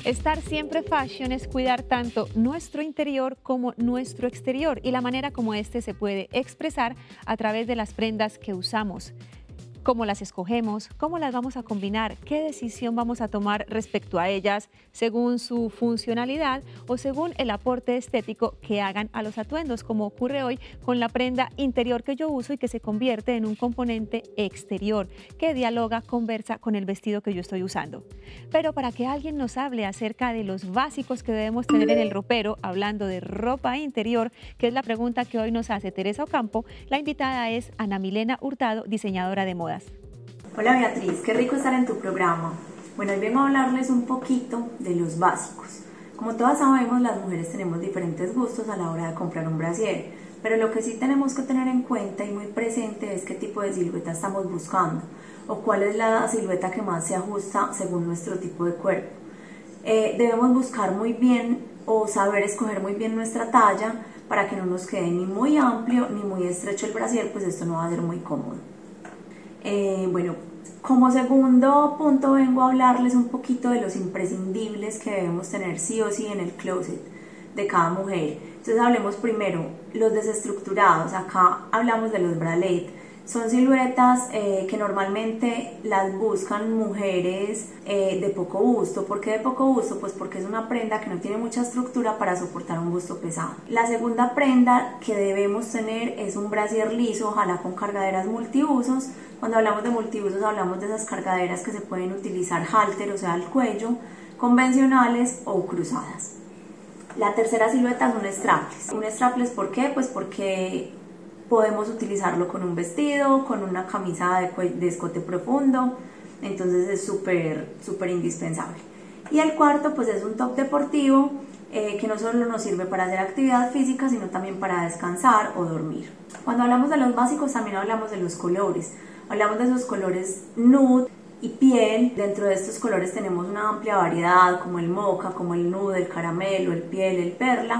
Estar siempre fashion es cuidar tanto nuestro interior como nuestro exterior y la manera como este se puede expresar a través de las prendas que usamos. Cómo las escogemos, cómo las vamos a combinar, qué decisión vamos a tomar respecto a ellas según su funcionalidad o según el aporte estético que hagan a los atuendos, como ocurre hoy con la prenda interior que yo uso y que se convierte en un componente exterior que dialoga, conversa con el vestido que yo estoy usando. Pero para que alguien nos hable acerca de los básicos que debemos tener en el ropero, hablando de ropa interior, que es la pregunta que hoy nos hace Teresa Ocampo, la invitada es Ana Milena Hurtado, diseñadora de moda. Hola Beatriz, qué rico estar en tu programa. Bueno, hoy vengo a hablarles un poquito de los básicos. Como todas sabemos, las mujeres tenemos diferentes gustos a la hora de comprar un brasier, pero lo que sí tenemos que tener en cuenta y muy presente es qué tipo de silueta estamos buscando o cuál es la silueta que más se ajusta según nuestro tipo de cuerpo. Debemos buscar muy bien o saber escoger muy bien nuestra talla para que no nos quede ni muy amplio ni muy estrecho el brasier, pues esto no va a ser muy cómodo. Bueno, como segundo punto vengo a hablarles un poquito de los imprescindibles que debemos tener sí o sí en el closet de cada mujer. Entonces hablemos primero los desestructurados. Acá hablamos de los bralette. Son siluetas que normalmente las buscan mujeres de poco busto. ¿Por qué de poco busto? Pues porque es una prenda que no tiene mucha estructura para soportar un busto pesado. La segunda prenda que debemos tener es un brasier liso, ojalá con cargaderas multiusos. Cuando hablamos de multiusos hablamos de esas cargaderas que se pueden utilizar halter, o sea al cuello, convencionales o cruzadas. La tercera silueta es un strapless. Un strapless, ¿por qué? Pues porque podemos utilizarlo con un vestido, con una camisa de escote profundo, entonces es súper indispensable. Y el cuarto pues es un top deportivo que no solo nos sirve para hacer actividad física, sino también para descansar o dormir. Cuando hablamos de los básicos también hablamos de los colores, hablamos de esos colores nude y piel. Dentro de estos colores tenemos una amplia variedad como el mocha, como el nude, el caramelo, el piel, el perla,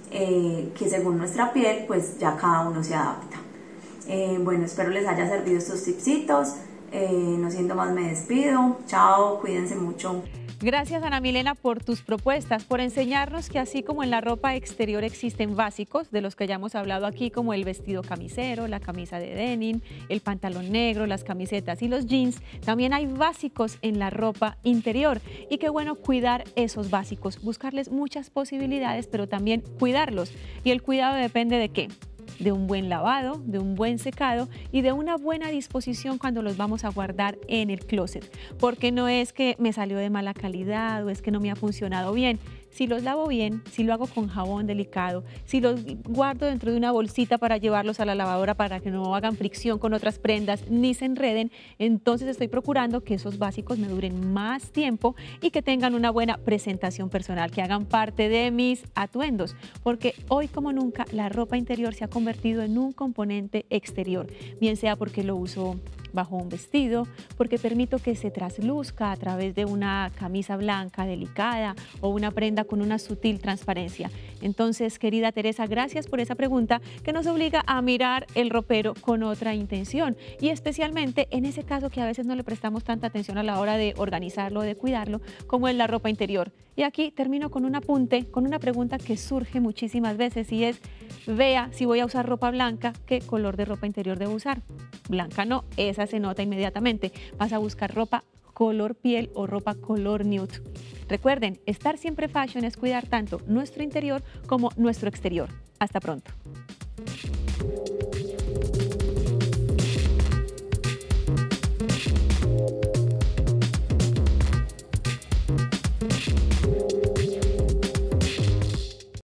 que según nuestra piel pues ya cada uno se adapta. Bueno, espero les haya servido estos tipsitos. No siendo más me despido. Chao, cuídense mucho. Gracias Ana Milena por tus propuestas, por enseñarnos que así como en la ropa exterior existen básicos, de los que ya hemos hablado aquí, como el vestido camisero, la camisa de denim, el pantalón negro, las camisetas y los jeans, también hay básicos en la ropa interior. Y qué bueno cuidar esos básicos, buscarles muchas posibilidades, pero también cuidarlos. Y el cuidado depende ¿de qué? De un buen lavado, de un buen secado y de una buena disposición cuando los vamos a guardar en el closet. Porque no es que me salió de mala calidad o es que no me ha funcionado bien. Si los lavo bien, si lo hago con jabón delicado, si los guardo dentro de una bolsita para llevarlos a la lavadora para que no hagan fricción con otras prendas ni se enreden, entonces estoy procurando que esos básicos me duren más tiempo y que tengan una buena presentación personal, que hagan parte de mis atuendos, porque hoy como nunca la ropa interior se ha convertido en un componente exterior, bien sea porque lo uso bajo un vestido, porque permito que se trasluzca a través de una camisa blanca delicada o una prenda con una sutil transparencia. Entonces, querida Teresa, gracias por esa pregunta que nos obliga a mirar el ropero con otra intención y especialmente en ese caso que a veces no le prestamos tanta atención a la hora de organizarlo, de cuidarlo, como es la ropa interior. Y aquí termino con un apunte, con una pregunta que surge muchísimas veces y es, vea si voy a usar ropa blanca, ¿qué color de ropa interior debo usar? Blanca no, esa se nota inmediatamente. Vas a buscar ropa color piel o ropa color nude. Recuerden, estar siempre fashion es cuidar tanto nuestro interior como nuestro exterior. Hasta pronto.